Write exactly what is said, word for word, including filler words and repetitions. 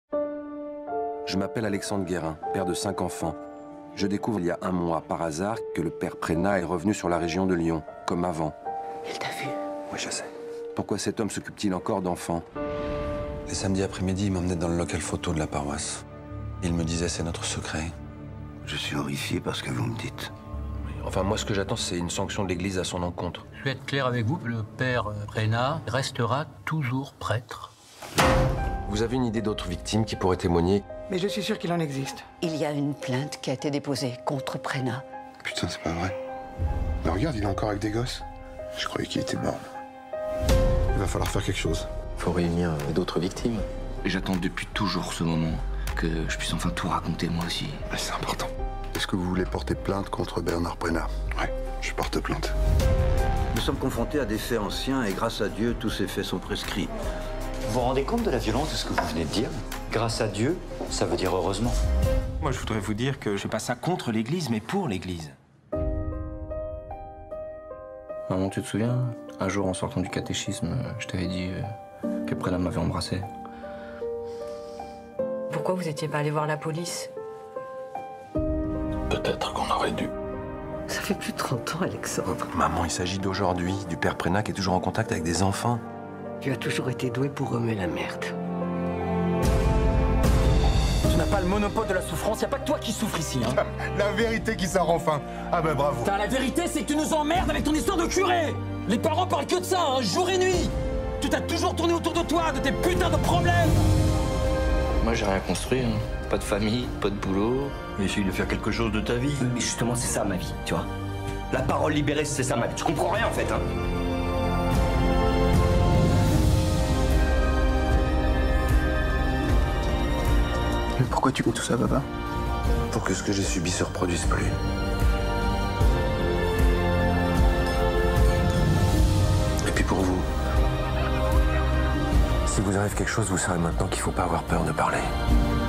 Je m'appelle Alexandre Guérin, père de cinq enfants. Je découvre il y a un mois, par hasard, que le père Prénat est revenu sur la région de Lyon, comme avant. Il t'a vu? Oui, je sais. Pourquoi cet homme s'occupe-t-il encore d'enfants? Les samedis après-midi, il m'emmenait dans le local photo de la paroisse. Il me disait, c'est notre secret. Je suis horrifié par ce que vous me dites. Enfin, moi, ce que j'attends, c'est une sanction de l'Église à son encontre. Je vais être clair avec vous, le père Prénat restera toujours prêtre. Vous avez une idée d'autres victimes qui pourraient témoigner? Mais je suis sûr qu'il en existe. Il y a une plainte qui a été déposée contre Prénat. Putain, c'est pas vrai. Mais regarde, il est encore avec des gosses. Je croyais qu'il était mort. Il va falloir faire quelque chose. Faut réunir d'autres victimes. J'attends depuis toujours ce moment, que je puisse enfin tout raconter moi aussi. Mais c'est important. Est-ce que vous voulez porter plainte contre Bernard Prénat? Ouais, je porte plainte. Nous sommes confrontés à des faits anciens et grâce à Dieu, tous ces faits sont prescrits. Vous vous rendez compte de la violence de ce que vous venez de dire? Grâce à Dieu, ça veut dire heureusement. Moi, je voudrais vous dire que je fais pas ça contre l'Église, mais pour l'Église. Maman, tu te souviens? Un jour, en sortant du catéchisme, je t'avais dit euh, que Prénat m'avait embrassé. Pourquoi vous étiez pas allé voir la police? Peut-être qu'on aurait dû. Ça fait plus de trente ans, Alexandre. Maman, il s'agit d'aujourd'hui, du père Prénat qui est toujours en contact avec des enfants. Tu as toujours été doué pour remuer la merde. Tu n'as pas le monopole de la souffrance, y a pas que toi qui souffres ici, hein. La vérité qui sort enfin. Ah ben bravo. Putain, la vérité, c'est que tu nous emmerdes avec ton histoire de curé. Les parents parlent que de ça, hein, jour et nuit. Tu t'as toujours tourné autour de toi, de tes putains de problèmes. Moi, j'ai rien construit, hein. Pas de famille, pas de boulot. Essaye de faire quelque chose de ta vie. Mais justement, c'est ça ma vie, tu vois. La parole libérée, c'est ça ma vie. Tu comprends rien en fait, hein. Mais pourquoi tu fais tout ça, papa? Pour que ce que j'ai subi se reproduise plus. Et puis pour vous, si vous arrive quelque chose, vous saurez maintenant qu'il ne faut pas avoir peur de parler.